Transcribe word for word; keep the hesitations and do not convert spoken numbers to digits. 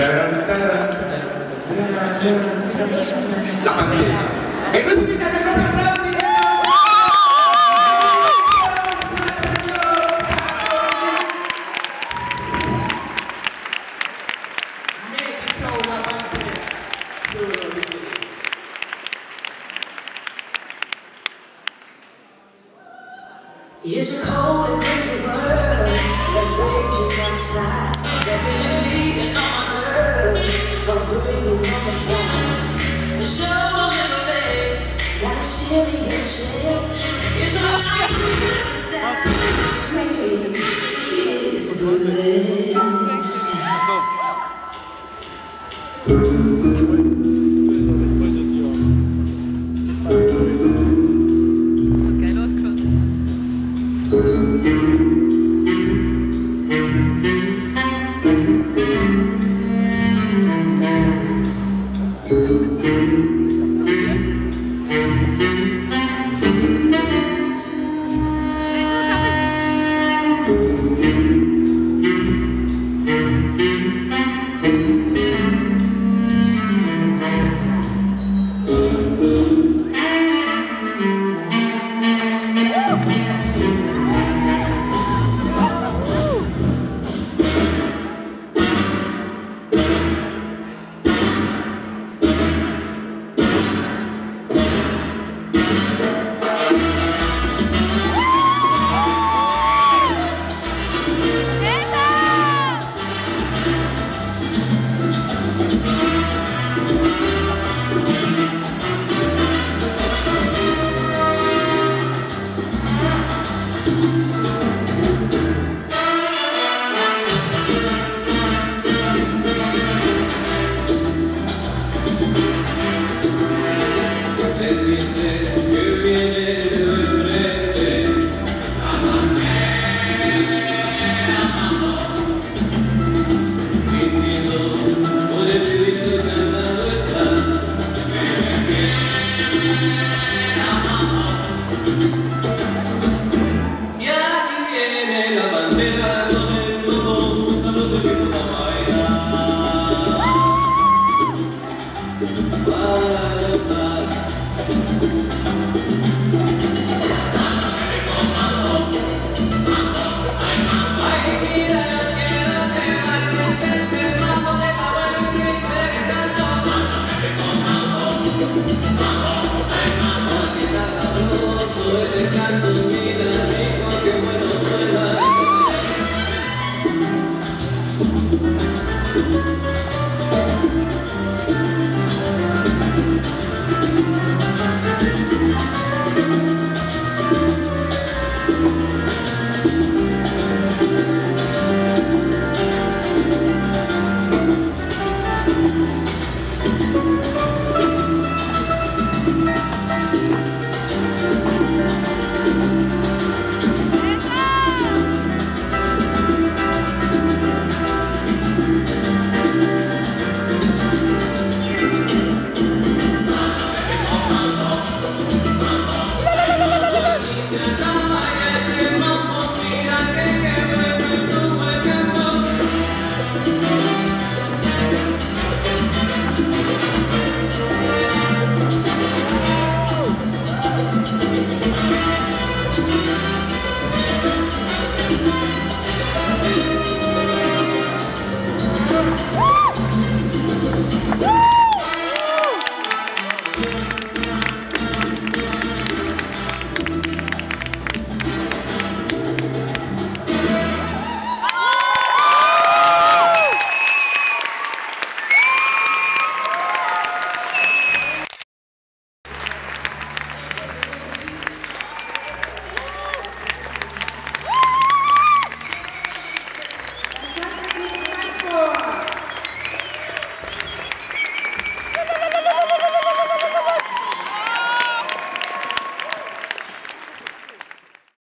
La bandera. E quindi mi date cosa applausi? It's a cold and crazy world that's raging outside. Got me bleeding on my nerves, I'm breathing on the fire. The show a little late, gotta share me your chest. It's a life to stop me, it's the less.